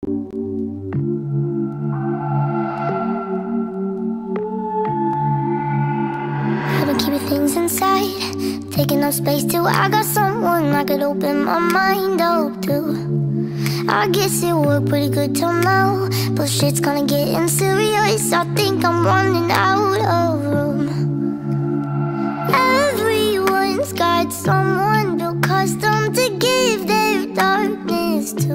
I've been keeping things inside, taking up space till I got someone I could open my mind up to. I guess it worked pretty good till now, but shit's gonna get serious. I think I'm running out of room. Everyone's got someone built custom to give their darkness to.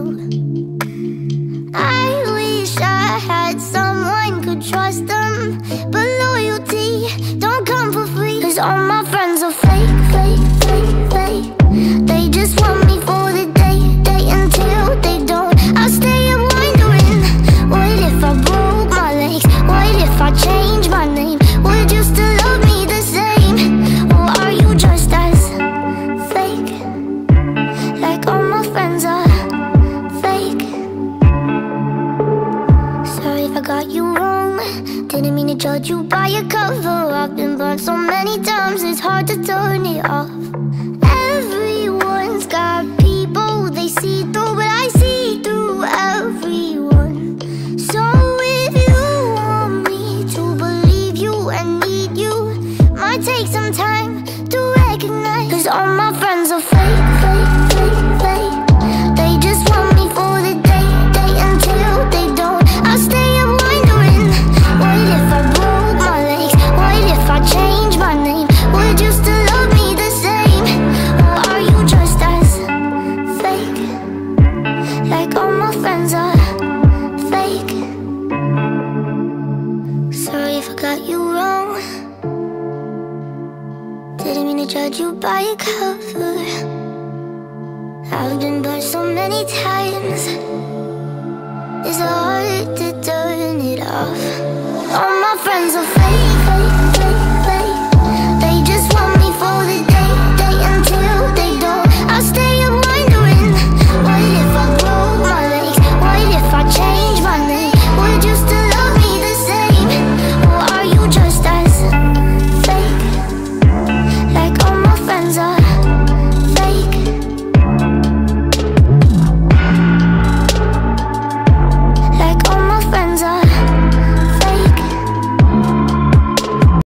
I wish I had someone could trust them, but loyalty don't come for free. 'Cause all my friends are fake, fake, fake, fake. They just want me for the day, day until they don't. I'll stay up wondering, what if I broke my legs? What if I changed my name? Would you still love me the same? Or are you just as fake, like all my friends are fake? Sorry if I got you wrong, didn't mean to judge you by your cover. I've been burned so many times, it's hard to turn it off. Everyone's got people they see through, but I see through everyone. So if you want me to believe you and need you, might take some time to recognize. 'Cause all my friends are fake, fake, fake, fake. They just want me for the day, day until they don't. I'll stay up wondering, what if I broke my legs? What if I changed my name? Would you still love me the same? Or are you just as fake, like all my friends are fake? Sorry if I got you wrong, didn't mean to judge you by your cover. I've been burned so many times,